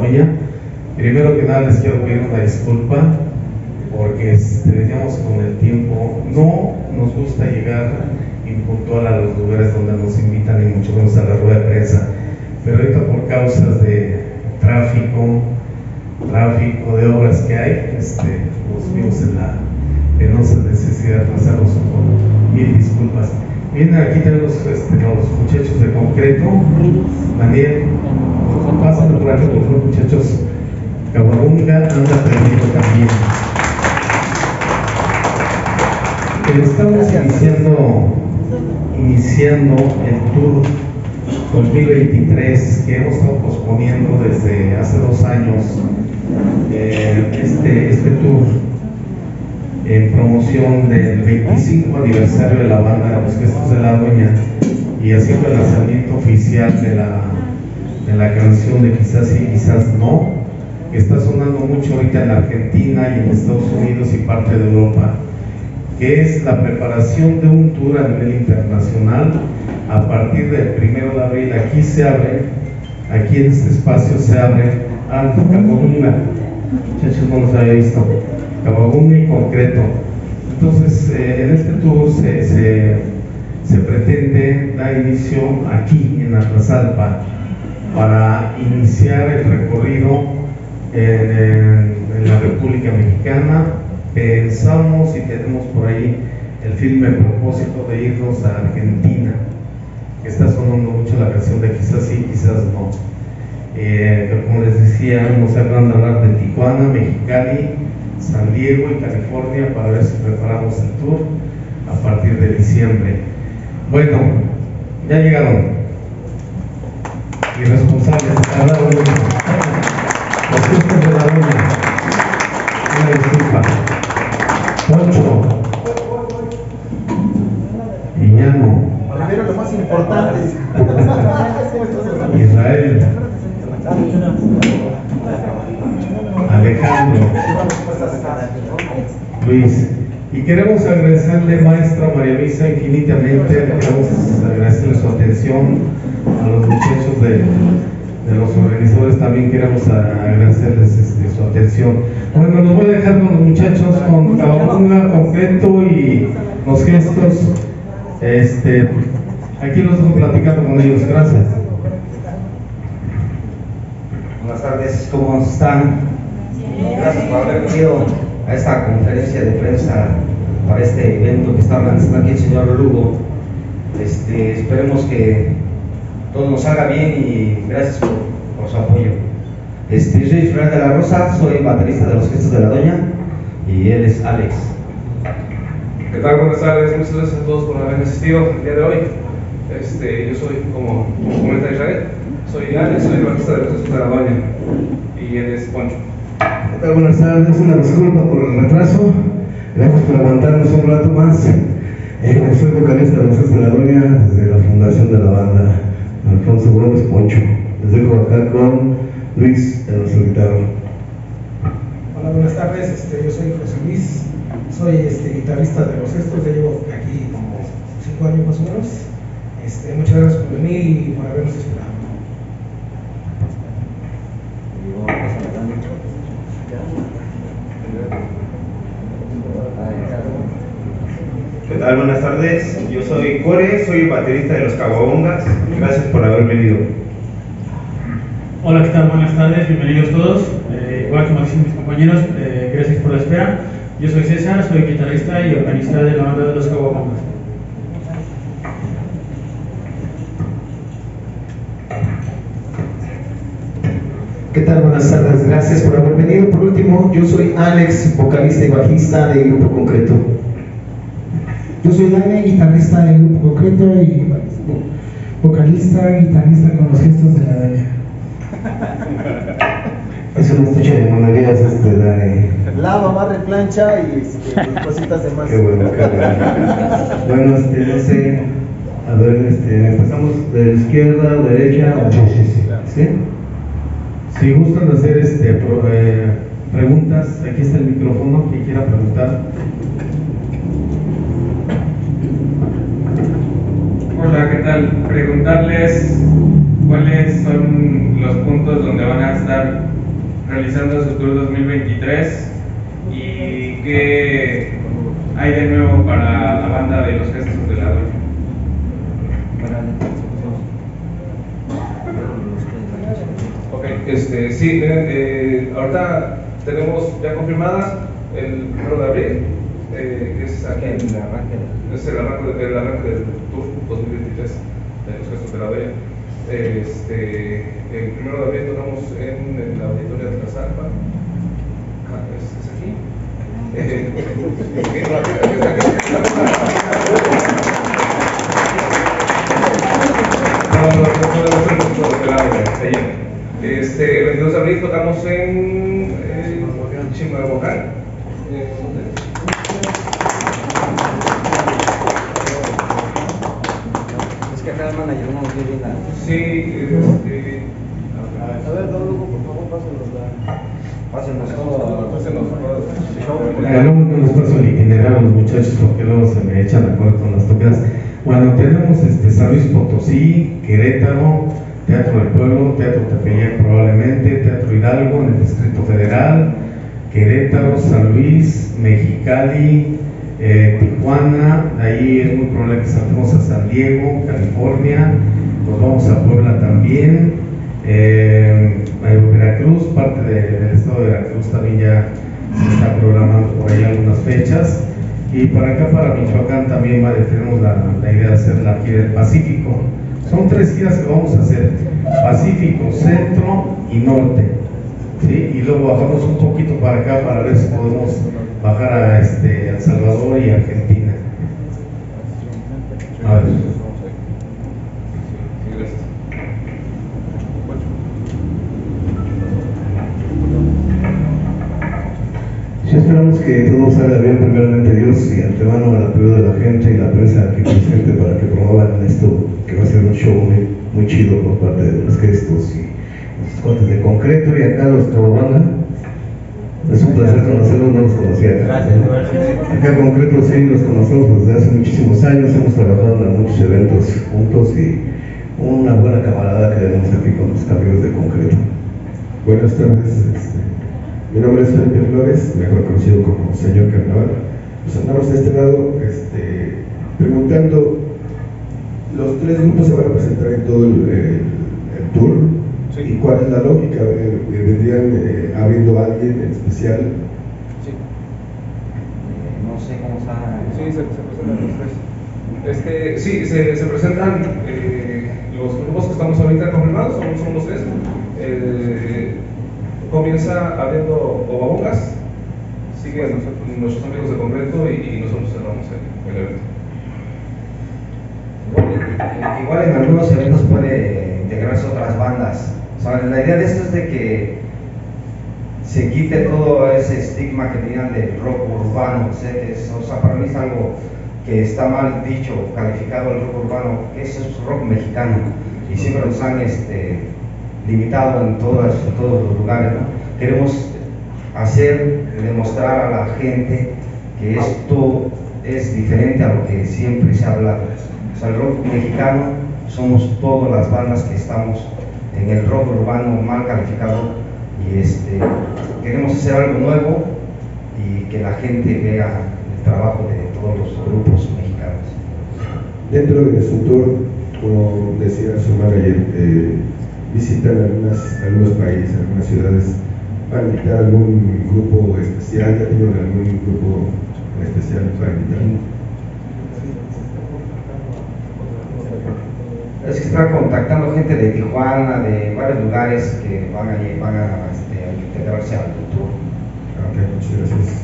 Doña. Primero que nada les quiero pedir una disculpa porque veníamos con el tiempo. No nos gusta llegar impuntual a los lugares donde nos invitan y mucho menos a la rueda de prensa, pero ahorita por causas de tráfico de obras que hay, nos vimos en la penosa necesidad de pasarnos con mil disculpas. Bien, aquí tenemos los muchachos de concreto. Daniel, pasen por aquí, por favor, muchachos. Caguabonga anda aprendiendo también. Estamos iniciando el Tour 2023 que hemos estado posponiendo desde hace 2 años. Este tour en promoción del 25 aniversario de la banda Los Gestos de la Doña y haciendo el lanzamiento oficial de la canción de Quizás sí, quizás no, que está sonando mucho ahorita en Argentina y en Estados Unidos y parte de Europa, que es la preparación de un tour a nivel internacional a partir del 1 de abril. Aquí se abre, aquí en este espacio se abre Caguabonga. Muchachos, no los había visto. Caguabonga y concreto. Entonces, en este tour se pretende dar inicio aquí en Atlasalpa para iniciar el recorrido en la República Mexicana. Pensamos y tenemos por ahí el firme propósito de irnos a Argentina, que está sonando mucho la canción de Quizás sí, quizás no. Pero como les decía, nos acaban de hablar de Tijuana, Mexicali, San Diego y California para ver si preparamos el tour a partir de diciembre. Bueno, ya llegaron. Irresponsables, hablaron mucho. Los Gestos de la Doña. Una disculpa. Poncho. Viñano. Primero lo más importante. Israel. Alejandro. Luis. Y queremos agradecerle, maestra María Luisa, infinitamente. Queremos agradecerle su atención. A los muchachos de los organizadores también queremos agradecerles su atención. Bueno, los voy a dejar con los muchachos con Caguabonga, concreto y los gestos. Aquí los dejo platicando con ellos. Gracias. Buenas tardes, ¿cómo están? Gracias por haber venido a esta conferencia de prensa para este evento que está organizando aquí el señor Lugo. Esperemos que todo nos salga bien y gracias por su apoyo. Yo soy Israel de la Rosa, soy baterista de Los Gestos de la Doña y él es Alex. ¿Qué tal? Buenas tardes, muchas gracias a todos por haber asistido el día de hoy. Yo soy, como comenta Israel, soy Alex, soy el bajista de Los Gestos de la Doña y él es Poncho. ¿Qué tal? Buenas tardes, una disculpa por el retraso, gracias por aguantarnos un rato más. Soy vocalista de Los Gestos de la Doña desde la fundación de la banda, Alfonso Gómez Poncho. Les dejo acá con Luis en nuestro guitarra. Hola, buenas tardes, yo soy José Luis, soy guitarrista de Los Gestos, ya llevo aquí como 5 años más o menos. Muchas gracias por venir y por habernos esperado. ¿Qué tal? Buenas tardes, yo soy Core, soy baterista de Los Caguabongas. Gracias por haber venido. Hola, ¿qué tal? Buenas tardes, bienvenidos todos. Igual como dicen mis compañeros, gracias por la espera. Yo soy César, soy guitarrista y organista de la banda de Los Caguabongas. ¿Qué tal? Buenas tardes, gracias por haber venido. Por último, yo soy Alex, vocalista y bajista de Grupo Concreto. Yo soy Dani, guitarrista del Grupo Concreto y vocalista y guitarrista con Los Gestos de la Doña. Es un estuche de monerías Dani. Lava, barre, plancha y cositas demás. Qué bueno, qué bueno. Bueno, no sé, a ver, empezamos de izquierda a derecha. ¿Sí? Si gustan hacer preguntas, aquí está el micrófono, quien quiera preguntar. Hola, ¿qué tal? Preguntarles cuáles son los puntos donde van a estar realizando su tour 2023 y qué hay de nuevo para la banda de los Gestos de la Doña. Ok, sí, miren, ahorita tenemos ya confirmadas el 1 de abril, que es aquí en el arranque del Tour 2023 de los Gestos de la Doña. El 1 de abril tocamos en el auditorio de Tlazalpa. ¿Es aquí? El 22 de abril tocamos en Chimalhuacán. Es que acá el manager no nos dio bien la... Sí, a ver, don Lugo, por favor, pásenos todo. Luego no les paso el itinerario a los muchachos porque luego se me echan de acuerdo con las tocadas. Bueno, tenemos San Luis Potosí, Querétaro, Teatro del Pueblo, Teatro Tepeyac probablemente, Teatro Hidalgo en el Distrito Federal, Querétaro, San Luis, Mexicali, Tijuana, ahí es muy probable que saltemos a San Diego, California, nos vamos a Puebla también, Veracruz, parte del estado de Veracruz también ya se está programando por ahí algunas fechas, y para acá, para Michoacán también tenemos la idea de hacer la gira del Pacífico. Son 3 giras que vamos a hacer: Pacífico, Centro y Norte, ¿sí? Y luego bajamos un poquito para acá para ver si podemos bajar a El Salvador y Argentina. A ver. Sí, esperamos que todo salga bien, primeramente Dios, y antemano al apoyo de la gente y la prensa aquí presente para que promuevan esto, que va a ser un show muy chido por parte de los Gestos y los cortes de concreto. Y acá los Cabobanga, es un placer conocerlos, no los conocía acá. Gracias. Acá concreto sí los conocemos desde hace muchísimos años, hemos trabajado en muchos eventos juntos y una buena camarada que tenemos aquí con los amigos de concreto. Buenas tardes, mi nombre es Felipe Flores, mejor conocido como Señor Carnaval. Pues andamos de este lado preguntando, los 3 grupos se van a presentar en todo el tour, sí. ¿Y cuál es la lógica? ¿Vendrían abriendo a alguien en especial? Sí. No sé cómo está. Sí, se presentan los 3. Sí, se presentan los grupos que estamos ahorita confirmados, son los 3. Comienza abriendo Ovabongas, siguen nuestros amigos de concreto y nosotros cerramos el evento. Igual en algunos eventos puede integrarse otras bandas. O sea, la idea de esto es de que se quite todo ese estigma que tenían del rock urbano. O sea, para mí es algo que está mal dicho, calificado el rock urbano, que eso es rock mexicano y siempre nos han limitado en todos los lugares, ¿no? Queremos demostrar a la gente que esto es diferente a lo que siempre se ha hablado. O sea, el rock mexicano somos todas las bandas que estamos en el rock urbano mal calificado y queremos hacer algo nuevo y que la gente vea el trabajo de todos los grupos mexicanos. Dentro de su tour, como decía su manager, visitan algunos países, algunas ciudades. ¿Van a invitar algún grupo especial? ¿Ya tienen algún grupo especial para invitar? Es que están contactando gente de Tijuana, de varios lugares que van a integrarse al tour. Ok, muchas gracias.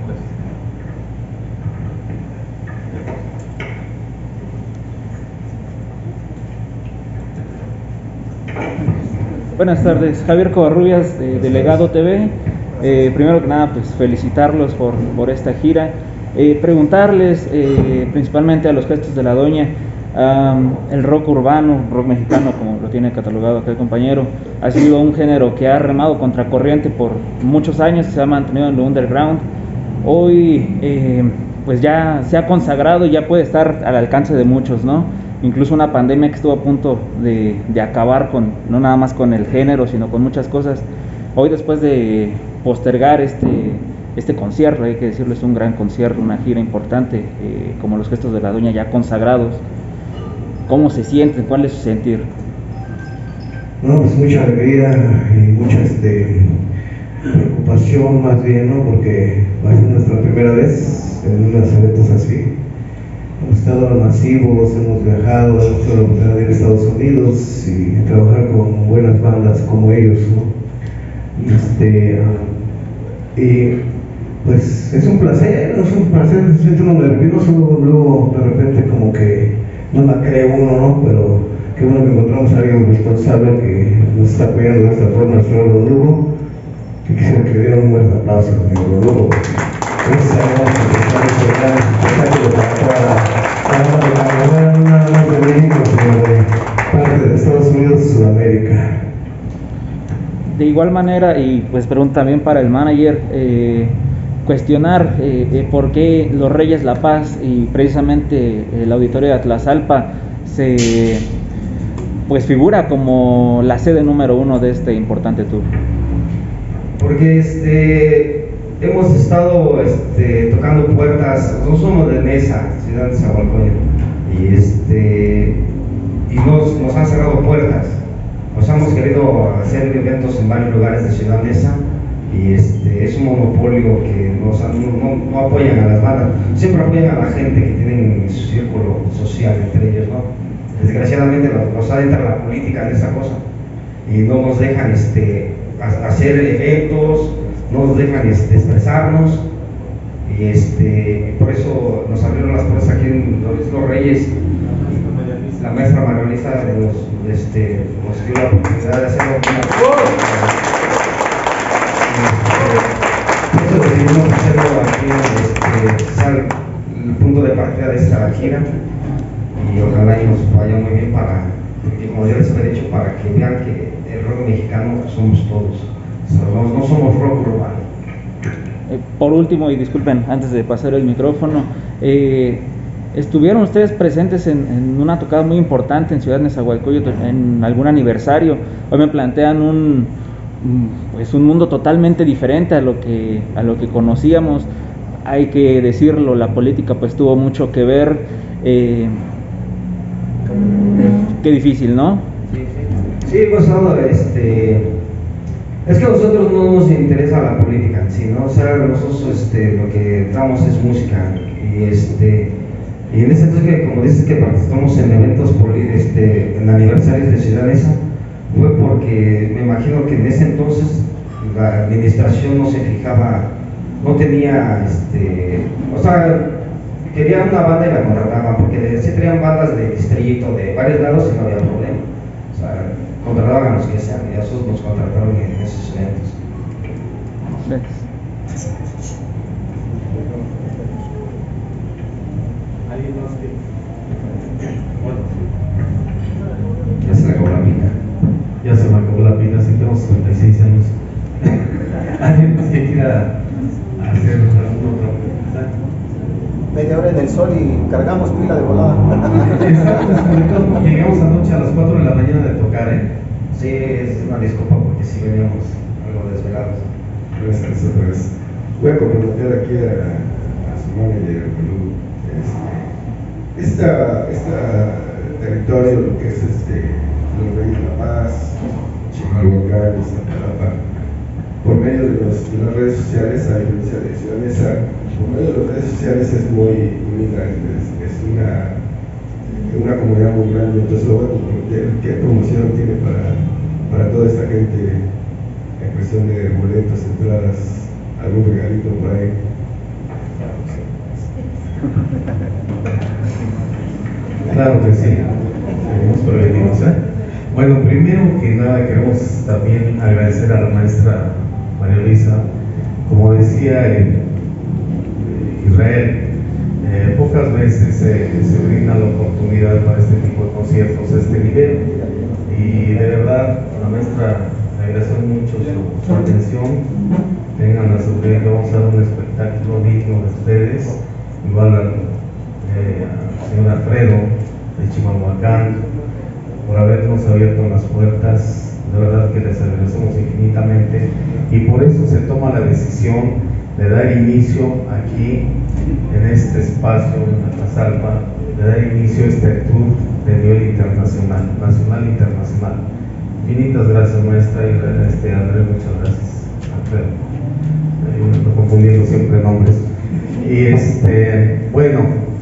Buenas tardes, Javier Covarrubias de Legado TV. Primero que nada, pues felicitarlos por esta gira. Preguntarles principalmente a los Gestos de la Doña, el rock urbano, rock mexicano, como lo tiene catalogado acá el compañero, ha sido un género que ha remado contracorriente por muchos años, se ha mantenido en lo underground. Hoy pues ya se ha consagrado y ya puede estar al alcance de muchos, ¿no? Incluso una pandemia que estuvo a punto de acabar no nada más con el género, sino con muchas cosas. hoy después de postergar este concierto, hay que decirlo, es un gran concierto, una gira importante, como los Gestos de la Doña ya consagrados, ¿cómo se sienten? ¿Cuál es su sentir? No, pues mucha alegría y mucha preocupación más bien, ¿no? Porque va a ser nuestra primera vez en unos eventos así. Hemos estado masivos, hemos viajado, hemos tenido la oportunidad de ir a Estados Unidos y trabajar con buenas bandas como ellos, ¿no? Y pues es un placer, se siente uno nervioso, luego de repente como que no la cree uno, ¿no? Pero qué bueno que encontramos a alguien responsable que nos está apoyando de esta forma, el señor Rodrigo, que quisiera que le dieran un buen aplauso al señor Rodrigo. Gracias a Dios por estar en este gran espectáculo para nada más de México, sino de parte de Estados Unidos y Sudamérica. De igual manera, y pues pregunta también para el manager, cuestionar por qué los Reyes La Paz y precisamente el auditorio de Atlazalpa se pues figura como la sede número 1 de este importante tour. Porque hemos estado tocando puertas, nosotros somos de Nesa, ciudad de Nezahualcóyotl, y nos han cerrado puertas. Nos hemos querido hacer eventos en varios lugares de Ciudad Neza y es un monopolio que no apoyan a las bandas, siempre apoyan a la gente que tienen su círculo social entre ellos, ¿no? Desgraciadamente nos adentra la política en esa cosa y no nos dejan hacer eventos, no nos dejan expresarnos y por eso nos abrieron las puertas aquí en Los Reyes. La maestra Margarita nos dio la oportunidad de hacerlo por eso decidimos hacerlo aquí, quizá el punto de partida de esta gira, y ojalá y nos vaya muy bien porque como ya les he dicho, para que vean que el rock mexicano somos todos, no somos rock urbano. Por último, y disculpen, antes de pasar el micrófono, ¿estuvieron ustedes presentes en una tocada muy importante en Ciudad de Nezahualcóyotl, en algún aniversario? Hoy me plantean un mundo totalmente diferente a lo que conocíamos. Hay que decirlo, la política pues tuvo mucho que ver. Qué difícil, ¿no? Sí, pues es que a nosotros no nos interesa la política, ¿no? O sea, nosotros lo que damos es música y en ese entonces, que como dices que participamos en eventos en aniversarios de Ciudad Neza, fue porque me imagino que en ese entonces la administración no se fijaba, no tenía, o sea, querían una banda y la contrataban, porque sí tenían bandas de distrito, de varios lados y no había problema. O sea, contrataban a los que sean y esos nos contrataron en esos eventos. Gracias. ¿Alguien más que? Ya se le acabó la pila. Ya se me acabó la pila, así tenemos 36 años. ¿Alguien más que quiera hacer alguna otra pregunta? Media hora en el sol y cargamos pila de volada. Llegamos anoche a las 4 de la mañana de tocar, ¿eh? Sí, es una disculpa porque sí veníamos algo desvelados. Gracias, otra vez. Voy a comprometer aquí a su manager, este territorio, lo que es Los Reyes de La Paz, Chimalhuacán y Iztapalapa, por medio de las redes sociales, a diferencia de Ciudad Neza, por medio de las redes sociales es muy grande, es una comunidad muy grande. Entonces lo voy a comprometer. ¿Qué promoción tiene para toda esta gente en cuestión de boletos, entradas, algún regalito por ahí? Claro que sí, seguimos prevenidos, ¿eh? Bueno, primero que nada queremos también agradecer a la maestra María Luisa. Como decía Israel, pocas veces se brinda la oportunidad para este tipo de conciertos de este nivel, y de verdad la maestra le agradecemos mucho su atención. Tengan la seguridad que vamos a dar un espectáculo digno de ustedes, igual al señor Alfredo de Chimalhuacán por habernos abierto las puertas de verdad que les agradecemos infinitamente y por eso se toma la decisión de dar inicio aquí en este espacio, en la Salva, de dar inicio a este tour de nivel internacional, nacional e internacional. Infinitas gracias, maestra, y Andrés, muchas gracias. Andrés, ando confundiendo siempre nombres. Y bueno,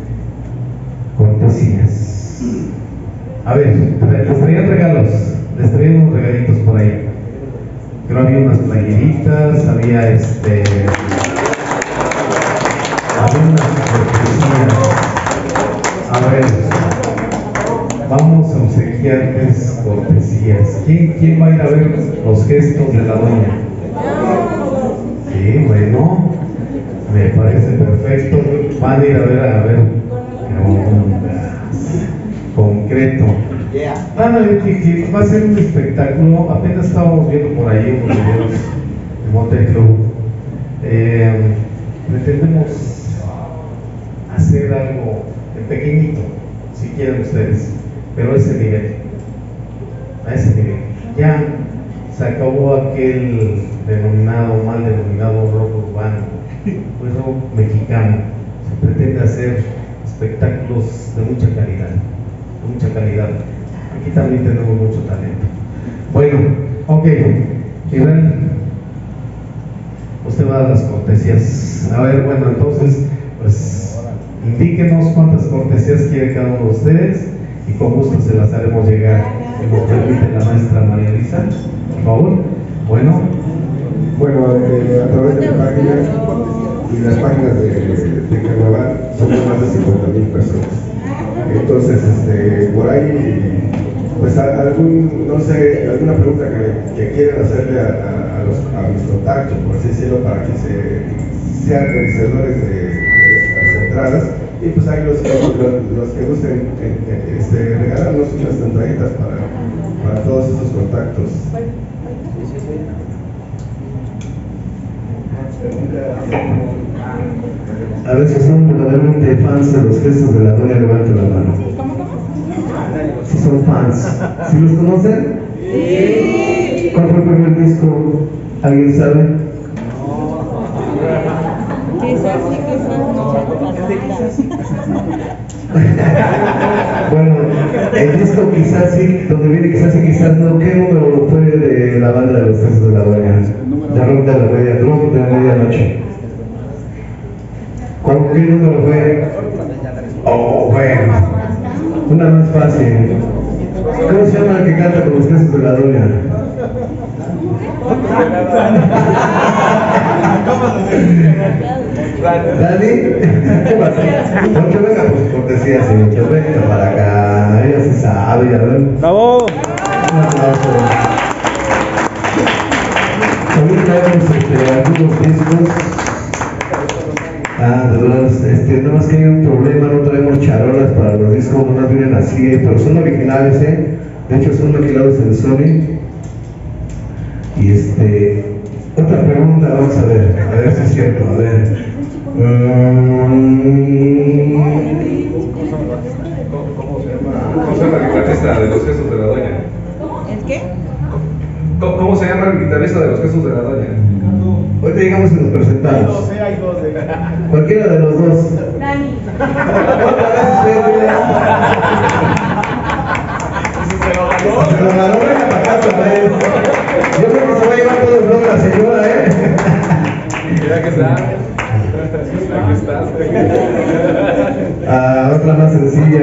cortesías. A ver, les traían regalos, les traían unos regalitos por ahí. Creo había unas playeritas, había unas cortesías. A ver, vamos a obsequiarles cortesías. ¿Quién va a ir a ver los gestos de la doña? Sí, bueno, me parece perfecto. Van a ir a ver concreto. Van a ver que va a ser un espectáculo. Apenas estábamos viendo por ahí unos videos de Motel Club. Pretendemos hacer algo pequeñito, si quieren ustedes, pero a ese nivel, ya se acabó aquel mal denominado rock urbano, pues rock mexicano. Se pretende hacer espectáculos de mucha calidad, aquí también tenemos mucho talento. Bueno, ok, Israel, usted va a dar las cortesías. A ver, bueno, entonces, pues indíquenos cuántas cortesías quiere cada uno de ustedes y con gusto se las haremos llegar. Si nos permite la maestra María Luisa, por favor. Bueno, a través de la página y las páginas de Carnaval somos más de 50,000 personas. Entonces, por ahí, pues alguna pregunta que quieran hacerle a mis contactos, por así decirlo, para que sean merecedores de las entradas, y pues hay los que gusten regalarnos unas entraditas para todos estos contactos. A ver si son verdaderamente fans de los gestos de la doña, levanten la mano. Si son fans, ¿sí los conocen? Sí. ¿Cuál fue el primer disco? ¿Alguien sabe? Bueno, el disco quizás sí, donde viene quizás sí, quizás no. ¿Qué número fue de la banda de los gestos de la doña? De rock de la medianoche. ¿Qué número fue? Oh, bueno, una más fácil. ¿Cómo se llama el que canta con los gestos de la doña? ¿Dani? ¿Qué pasa? No te venga por su cortesía, señor. Que venga para acá. Ella se sabe, a ver. ¡Bravo! Un aplauso. También traemos algunos discos. De verdad, nada más que hay un problema, no traemos charolas para los discos, no vienen así, pero son originales, de hecho son maquilados en Sony. Y otra pregunta, vamos a ver si es cierto, a ver. ¿Cómo se llama el guitarrista de los gestos de la doña? ¿El qué? ¿Cómo se llama el guitarrista de los gestos de la doña? Ahorita llegamos y nos presentamos. Hay dos. Cualquiera de los dos. Dani. Se lo ganó, venga para acá otra vez. Yo creo que se va a llevar todo el blog la señora, Mira que está. Aquí está. Otra más sencilla.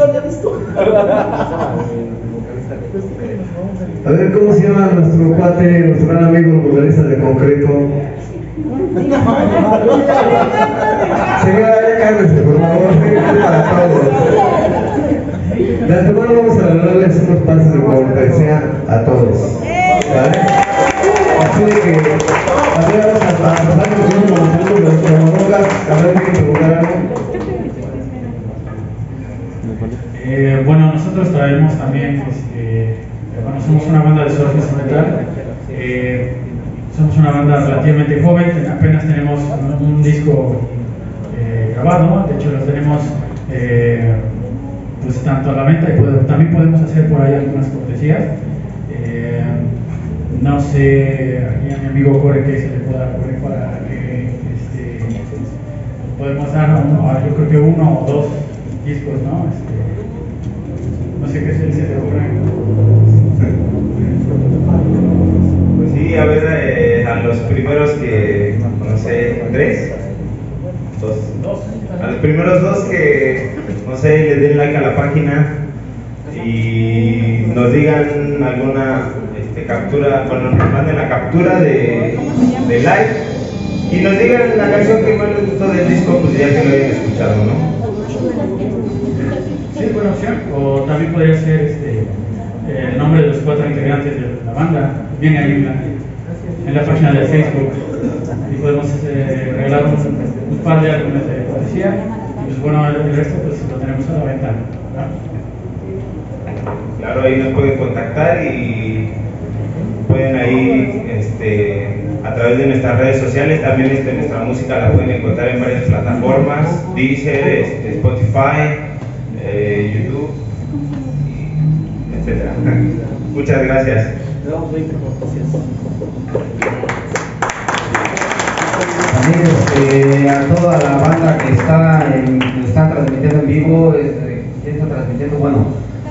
A ver, ¿cómo se llama nuestro cuate, nuestro gran amigo, el vocalista de Concreto? Señora, ya cálmese, por favor, para todos. De antemano vamos a regalarles unos pases de cortesía a todos. ¿Vale? Así de que, a ver, vamos a pasar con unos minutos de nuestra monóloga, a ver si quieren preguntar algo. Bueno, nosotros traemos también, bueno, somos una banda de surf instrumental, somos una banda relativamente joven, apenas tenemos un disco grabado, de hecho los tenemos pues tanto a la venta y también podemos hacer por ahí algunas cortesías. No sé, aquí a mi amigo Core que se le pueda poner para que podemos dar yo creo que 1 o 2 discos, ¿no? No sé qué se le ocurre. Pues sí, a ver, a los primeros que, no sé, 3, 2. A los primeros 2 que, no sé, le den like a la página y nos digan alguna captura, bueno, nos manden la captura de like y nos digan la canción que más les gustó del disco, pues ya que lo hayan escuchado, ¿no? Sí, buena opción. O también podría ser el nombre de los 4 integrantes de la banda. Viene ahí en la página de Facebook y podemos regalar un par de álbumes de poesía. Y pues bueno, el resto pues lo tenemos a la venta, ¿no? Claro, ahí nos pueden contactar y pueden ahí a través de nuestras redes sociales, también nuestra música la pueden encontrar en varias plataformas, Deezer, Spotify, YouTube, etc. Muchas gracias. También a toda la banda que están transmitiendo en vivo, ¿quién está transmitiendo? Bueno,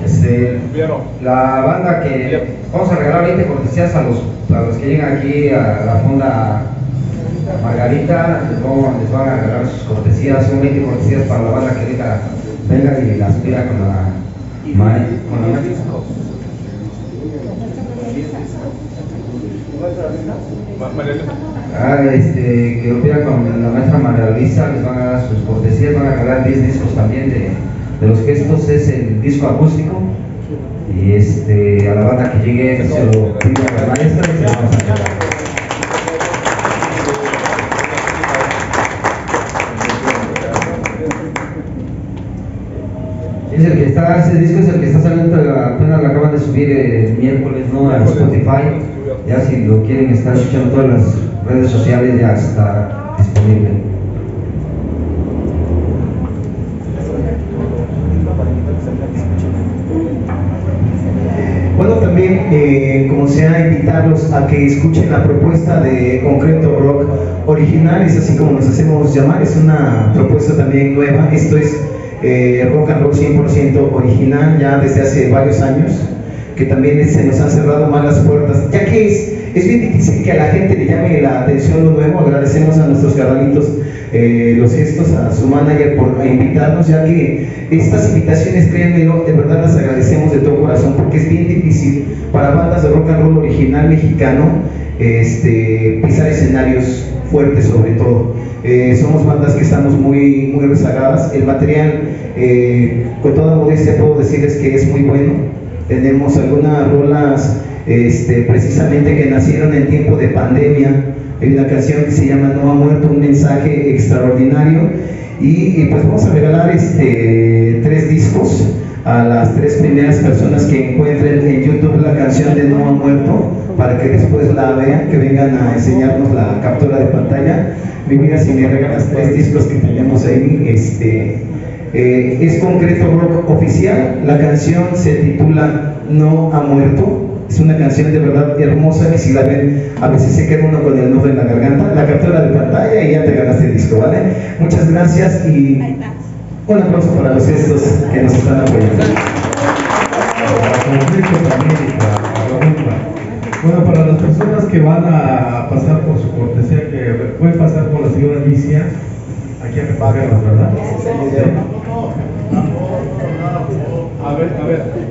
la banda que vamos a regalar 20 cortesías a los que llegan aquí a la fonda Margarita, les van a regalar sus cortesías, son 20 cortesías para la banda que ahorita venga y las pida con la que lo pidan con la maestra María Luisa, les van a dar sus cortesías, van a regalar 10 discos también de los gestos, es el disco acústico y a la banda que llegue se lo pido a la maestra y se lo vamos a regalar. Ese disco es el que está saliendo, apenas lo acaban de subir el miércoles, ¿no? A Spotify. Ya si lo quieren estar escuchando todas las redes sociales ya está disponible. Bueno, también como sea, invitarlos a que escuchen la propuesta de Concreto Rock Original, es así como nos hacemos llamar, es una propuesta también nueva, esto es rock and roll 100% original ya desde hace varios años, que también se nos han cerrado más las puertas, ya que es bien difícil que a la gente le llame la atención lo nuevo. Agradecemos a nuestros carnalitos los gestos, a su manager por invitarnos, ya que estas invitaciones, créanme, de verdad las agradecemos de todo corazón, porque es bien difícil para bandas de rock and roll original mexicano pisar escenarios fuertes sobre todo. Somos bandas que estamos muy rezagadas. El material, con toda modestia puedo decirles que es muy bueno. Tenemos algunas rolas precisamente que nacieron en tiempo de pandemia. Hay una canción que se llama No ha muerto, un mensaje extraordinario, y pues vamos a regalar 3 discos a las 3 primeras personas que encuentren en YouTube la canción de No ha muerto, para que después la vean, que vengan a enseñarnos la captura de pantalla. Mi vida, si me regalas 3 discos que tenemos ahí, es Concreto Rock Oficial. La canción se titula No ha muerto. Es una canción de verdad hermosa, que si la ven a veces se queda uno con el nudo en la garganta. La captura de pantalla y ya te ganaste el disco, ¿vale? Muchas gracias y un aplauso para los gestos que nos están apoyando. Bueno, para las personas que van a pasar por su cortesía, que pueden pasar con la señora Alicia, aquí a recogerlas, ¿verdad? A ver.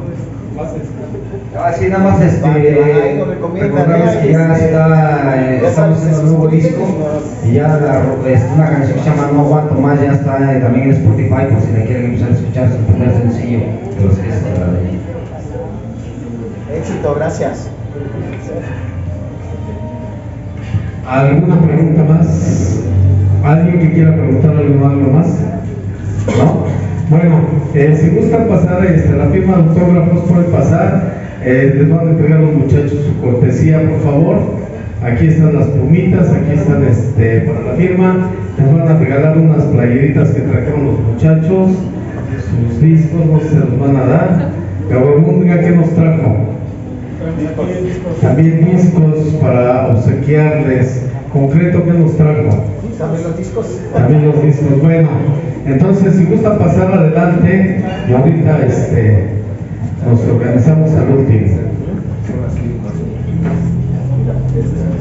Sí, nada más recordarles que ya estamos haciendo un nuevo disco y ya una canción que se llama No aguanto más ya está también en Spotify, por si la quieren empezar a escuchar, es el primer sencillo de los gestos de la ley. Éxito, gracias. ¿Alguna pregunta más? ¿Alguien que quiera preguntar algo más? ¿No? Bueno, si gustan pasar la firma de autógrafos, pueden pasar. Les van a entregar a los muchachos su cortesía, por favor. Aquí están las plumitas, aquí están para la firma. Les van a regalar unas playeritas que trajeron los muchachos, sus discos, no se los van a dar. Cababún, diga qué nos trajo. También discos para obsequiarles. Concreto, ¿qué nos trajo? También los discos. También los discos. Bueno, entonces si gusta pasar adelante y ahorita nos organizamos al último.